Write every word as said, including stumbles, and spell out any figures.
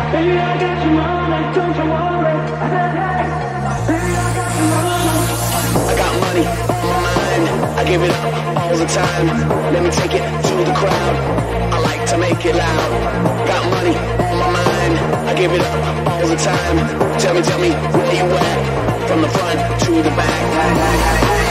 Baby, I got your money, don't you worry. Baby, I got your money. I got money on my mind. I give it up all the time. Let me take it to the crowd. I like to make it loud. Got money on my mind. I give it up all the time. Tell me, tell me where you at. From the front to the back.